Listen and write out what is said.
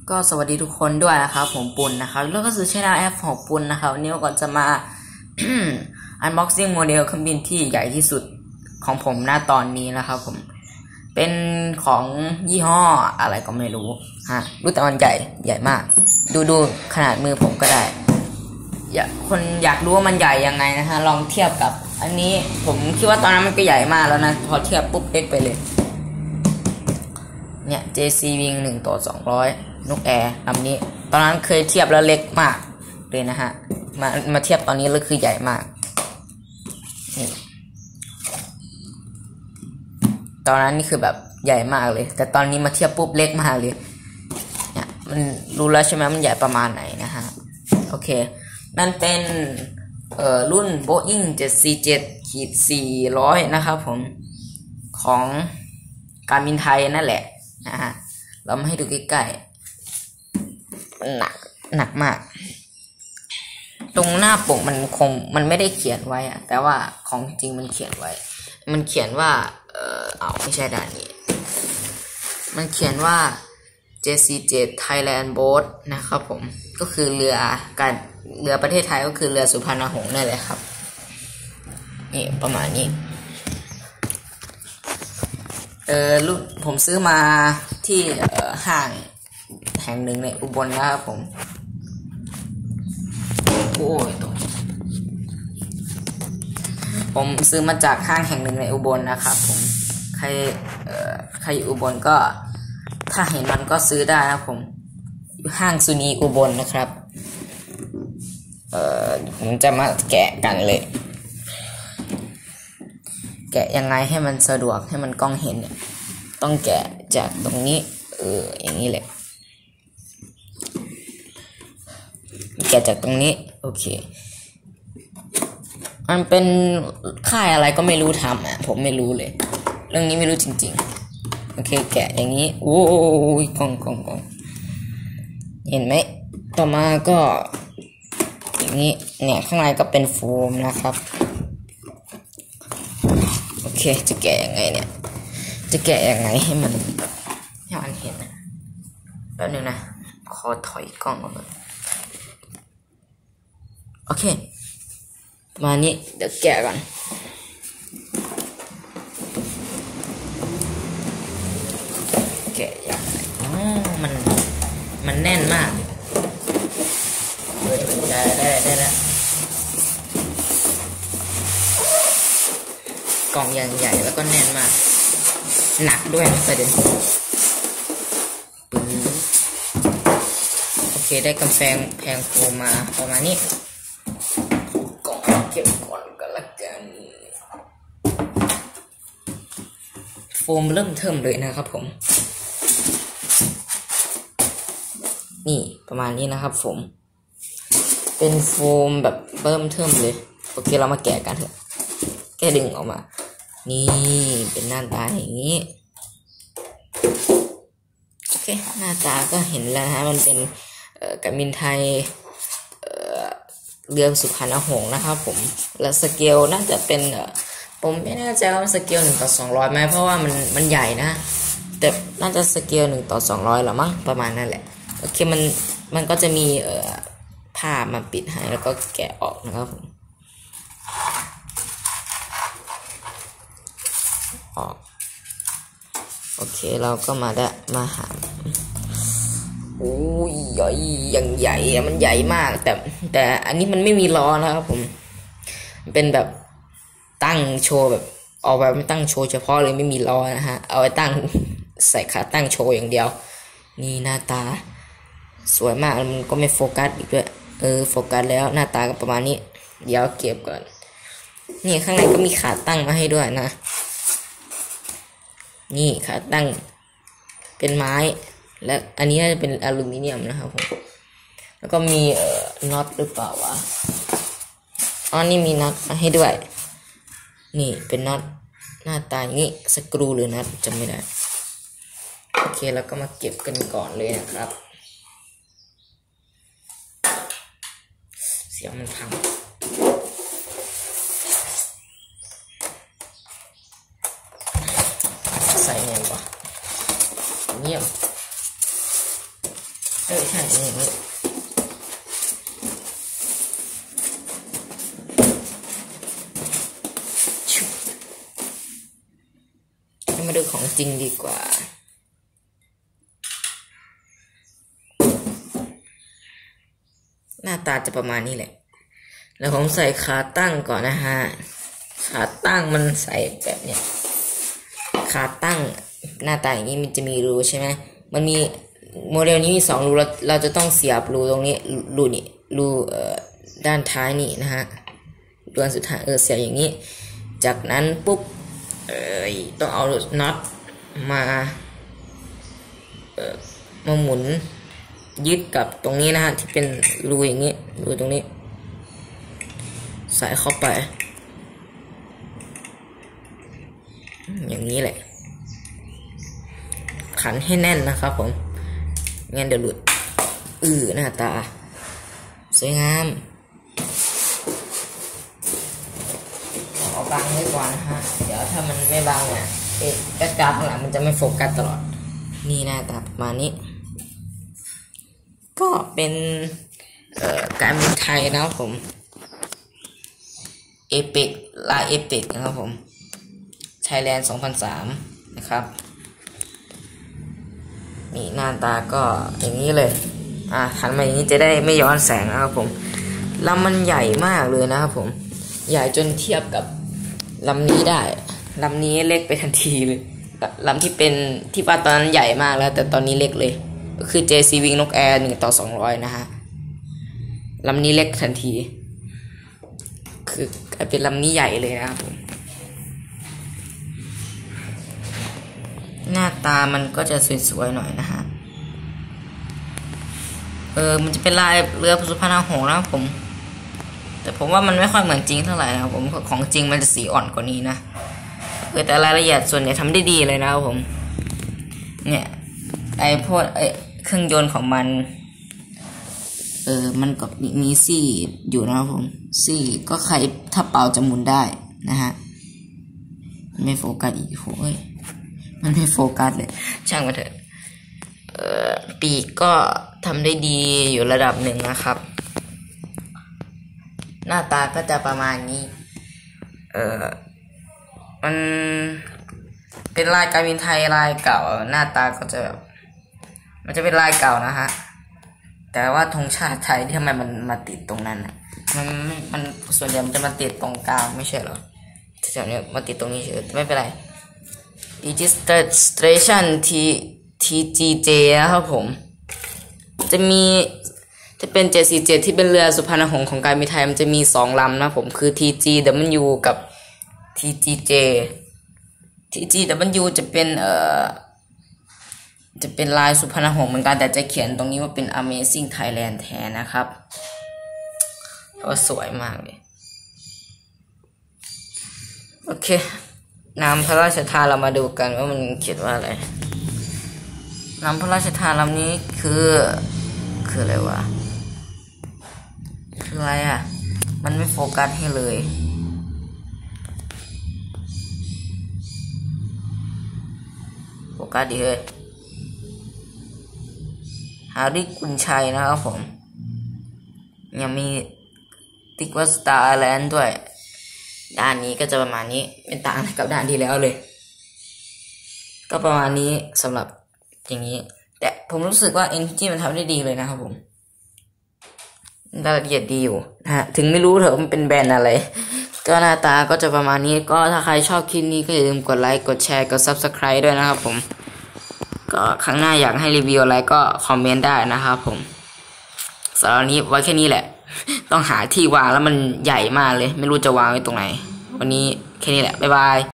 ก็สวัสดีทุกคนด้วยนะครับผมปุณนะครับแล้วก็ซื้อช่องแอปของปุณนะครับวันนี้ก่อนจะมา unboxing โมเดลเครื่องบินที่ใหญ่ที่สุดของผมณตอนนี้นะครับผมเป็นของยี่ห้ออะไรก็ไม่รู้รู้แต่มันใหญ่มากดูขนาดมือผมก็ได้คนอยากรู้ว่ามันใหญ่ยังไงนะฮะลองเทียบกับอันนี้ผมคิดว่าตอนนั้นมันก็ใหญ่มากแล้วนะพอเทียบปุ๊บเล็กไปเลยเนี่ย JC Wing 1:200นกแอร์ลำนี้ตอนนั้นเคยเทียบแล้วเล็กมากเลยนะฮะมาเทียบตอนนี้แล้วคือใหญ่มากนี่ตอนนั้นนี่คือแบบใหญ่มากเลยแต่ตอนนี้มาเทียบปุ๊บเล็กมากเลยเนี่ยมันรู้แล้วใช่ไหมมันใหญ่ประมาณไหนนะฮะโอเคนั่นเป็นรุ่น Boeing 747-400นะครับผมของการบินไทยนั่นแหละนะฮะเรามาให้ดูใกล้ๆหนักมากตรงหน้าปกมันไม่ได้เขียนไว้อะแต่ว่าของจริงมันเขียนไว้มันเขียนว่าไม่ใช่ด้านนี้มันเขียนว่า JC7 Thailand Boat นะครับผมก็คือเรือประเทศไทยก็คือเรือสุพรรณหงส์นั่นแหละครับนี่ประมาณนี้รุ่นผมซื้อมาที่ห้างแห่งหนึ่งในอุบลนะครับผมโอ้ยผมซื้อมาจากห้างแห่งหนึ่งในอุบลนะครับผมใครอยู่อุบลก็ถ้าเห็นมันก็ซื้อได้นะผมห้างสุนีอุบลนะครับผมจะมาแกะกันเลยแกะยังไงให้มันสะดวกให้มันกล้องเห็นเนี่ยต้องแกะจากตรงนี้อย่างนี้แหละแกะจากตรงนี้โอเคมันเป็นค่ายอะไรก็ไม่รู้ทำผมไม่รู้เลยเรื่องนี้ไม่รู้จริงๆโอเคแกะอย่างนี้โอ้ยกล้องเห็นไหมต่อมาก็อย่างนี้เนี่ยข้างในก็เป็นโฟมนะครับโอเคจะแกะยังไงเนี่ยจะแกะยังไงให้มันเห็นนะแป๊บนึงนะขอถอยกล้องออกมาโอเคมานี้เดี๋ยวแกะก่อนแกะยังไงมันแน่นมากได้แล้วกล่องอย่างใหญ่แล้วก็แน่นมากหนักด้วยประเด็นโอเคได้กำแพงโฟมมาประมาณนี้กล่องเก็บก่อนกันละกันโฟมเริ่มเทิมเลยนะครับผมนี่ประมาณนี้นะครับผมเป็นโฟมแบบเริ่มเทิมเลยโอเคเรามาแกะกันเถอะแกะดึงออกมานี่เป็นหน้าตาอย่างนี้โอเคหน้าตาก็เห็นแล้วฮะมันเป็นการบินไทยเรือสุพรรณหงส์นะครับผมและสเกลน่าจะเป็นผมไม่แน่ใจว่าสเกล1:200ไหมเพราะว่ามันใหญ่นะแต่น่าจะสเกล1:200หรอมั้งประมาณนั่นแหละโอเคมันก็จะมีผ้ามาปิดให้แล้วก็แกะออกนะครับผมออกโอเคเราก็มาหาโอ้ยใหญ่อย่างใหญ่มันใหญ่มากแต่อันนี้มันไม่มีล้อนะครับผมเป็นแบบตั้งโชว์แบบออกแบบไม่ตั้งโชว์เฉพาะเลยไม่มีล้อนะฮะเอาไว้ตั้งใส่ขาตั้งโชว์อย่างเดียวนี่หน้าตาสวยมากมันก็ไม่โฟกัสอีกด้วยโฟกัสแล้วหน้าตาก็ประมาณนี้เดี๋ยวเก็บก่อนนี่ข้างในก็มีขาตั้งมาให้ด้วยนะนี่ขาตั้งเป็นไม้และอันนี้น่าจะเป็นอลูมิเนียมนะครับผมแล้วก็มีน็อตหรือเปล่าวะนี่มีน็อตมาให้ด้วยนี่เป็นน็อตหน้าตาอย่างนี้สกรูหรือน็อตจำไม่ได้โอเคแล้วก็มาเก็บกันก่อนเลยนะครับเสียงมันพังใส่ไงวะเงียบใช่อย่างนี้มาดูของจริงดีกว่าหน้าตาจะประมาณนี้แหละแล้วผมใส่ขาตั้งก่อนนะฮะขาตั้งมันใส่แบบเนี้ยขาตั้งหน้าตาอย่างนี้มันจะมีรูใช่ไหมมันมีโมเดลนี้มี2 รูเราจะต้องเสียบรูตรงนี้รูนี่รูด้านท้ายนี่นะฮะรูอันสุดท้ายเสียบอย่างนี้จากนั้นปุ๊บต้องเอาน็อตมาหมุนยึดกับตรงนี้นะฮะที่เป็นรูอย่างนี้รูตรงนี้ใส่เข้าไปอย่างนี้แหละขันให้แน่นนะครับผมงั้นเดี๋ยวหลุดหน้าตาสวยงามเอาบังไว้ก่อนนะฮะเดี๋ยวถ้ามันไม่บังเนี่ยกระดาษข้างหลังมันจะไม่โฟกัสตลอดนี่หน้าตาประมาณนี้ก็เป็นการบินไทยนะครับผมเอพิกลายเอพิกนะครับผมไทยแลนด์ 2003 นะครับนี่หน้าตาก็อย่างนี้เลยหันมาอย่างนี้จะได้ไม่ย้อนแสงนะครับผมลำมันใหญ่มากเลยนะครับผมใหญ่จนเทียบกับลำนี้ได้ลำนี้เล็กไปทันทีเลยลำที่เป็นที่ว่าตอนนั้นใหญ่มากแล้วแต่ตอนนี้เล็กเลยก็คือ JC Wing นกแอร์1:200นะฮะลำนี้เล็กทันทีคือกลายเป็นลำนี้ใหญ่เลยนะครับผมหน้าตามันก็จะสวยๆหน่อยนะฮะมันจะเป็นลายเรือสุพรรณหงส์นะครับผมแต่ผมว่ามันไม่ค่อยเหมือนจริงเท่าไหร่นะครับผมของจริงมันจะสีอ่อนกว่านี้นะแต่รายละเอียดส่วนใหญ่ทำได้ดีเลยนะครับผมเนี่ยพวกเครื่องยนต์ของมันมันก็มีซี่อยู่นะครับผมซี่ก็ใครถ้าเป่าจะหมุนได้นะฮะไม่โฟกัสอีกโอ้ยมันไม่โฟกัสเลยช่างมาเถอะปีกก็ทำได้ดีอยู่ระดับหนึ่งนะครับหน้าตาก็จะประมาณนี้มันเป็นลายการบินไทยลายเก่าหน้าตาก็จะแบบมันจะเป็นลายเก่านะฮะแต่ว่าธงชาติไทยที่ทำไมมันมาติดตรงนั้นมันส่วนใหญ่มันจะมาติดตรงกลางไม่ใช่เหรอแถวนี้มาติดตรงนี้เฉยไม่เป็นไร registration TGJ นะครับผมจะเป็น JCJ ที่เป็นเรือสุพรรณหงส์ของการบินไทยมันจะมี2 ลำนะผมคือ TGW กับ TGJ TGW จะเป็นลายสุพรรณหงส์เหมือนกันแต่จะเขียนตรงนี้ว่าเป็น Amazing Thailand แทนนะครับก็สวยมากเลยโอเคนามพระราชทานเรามาดูกันว่ามันเขียนว่าอะไรนามพระราชทานลำนี้คืออะไรวะคืออะไรมันไม่โฟกัสให้เลยโฟกัสดีเลยฮาริกุลชัยนะครับผมยังมีติ๊กวัสตาร์แลนด์ด้วยด้านนี้ก็จะประมาณนี้เป็นต่างกับด้านที่แล้วเลยก็ประมาณนี้สำหรับอย่างนี้แต่ผมรู้สึกว่าเอนจินมันทำได้ดีเลยนะครับผมรายละเอียดดีอยู่นะฮะถึงไม่รู้เถอะมันเป็นแบรนด์อะไรก็หน้าตาก็จะประมาณนี้ก็ถ้าใครชอบคลิปนี้ก็อย่าลืมกดไลค์กดแชร์กด Subscribe ด้วยนะครับผมก็ครั้งหน้าอยากให้รีวิวอะไรก็คอมเมนต์ได้นะครับผมสำหรับวันนี้ไว้แค่นี้แหละต้องหาที่วางแล้วมันใหญ่มากเลยไม่รู้จะวางไว้ตรงไหนวันนี้แค่นี้แหละบ๊ายบาย